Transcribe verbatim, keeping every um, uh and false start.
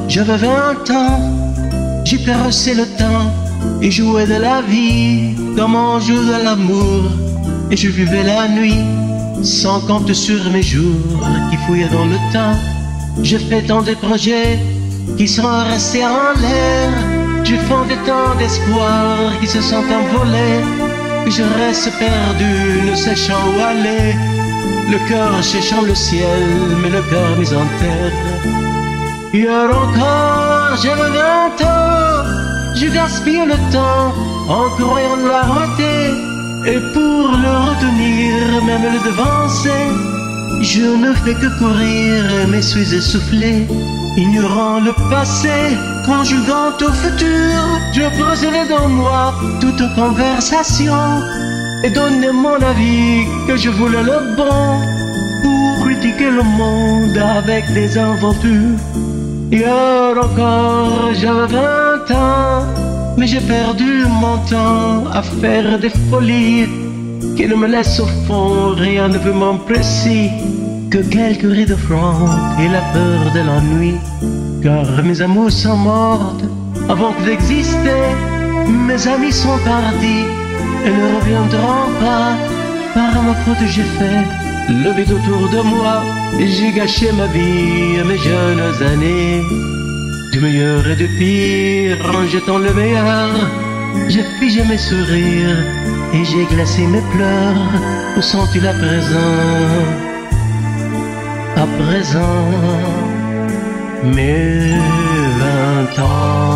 j'avais vingt ans, j'ai caressé le temps et joué de la vie comme on joue de l'amour. Et je vivais la nuit sans compte sur mes jours qui fouillaient dans le temps. J'ai fait tant de projets qui sont restés en l'air. J'ai fondé tant d'espoirs qui se sont envolés. Et je reste perdu, ne sachant où aller. Le cœur cherchant le ciel, mais le cœur mis en terre. Hier encore, j'avais vingt ans, je gaspille le temps en croyant la rater. Et pour le retenir, même le devancer, je ne fais que courir, mais suis essoufflé. Ignorant le passé, conjuguant au futur, je procédais dans moi toute conversation et donnais mon avis que je voulais le bon pour critiquer le monde avec des aventures. Hier encore, j'avais vingt ans, mais j'ai perdu mon temps à faire des folies qui ne me laissent au fond rien de vraiment précis que quelques rides froides et la peur de l'ennui. Car mes amours sont mortes avant que d'exister, mes amis sont partis et ne reviendront pas. Par ma faute j'ai fait le vide autour de moi et j'ai gâché ma vie et mes jeunes années. Du meilleur et du pire en jetant le meilleur, j'ai figé mes sourires et j'ai glacé mes pleurs. Où sont-ils à présent? À présent, mes vingt ans.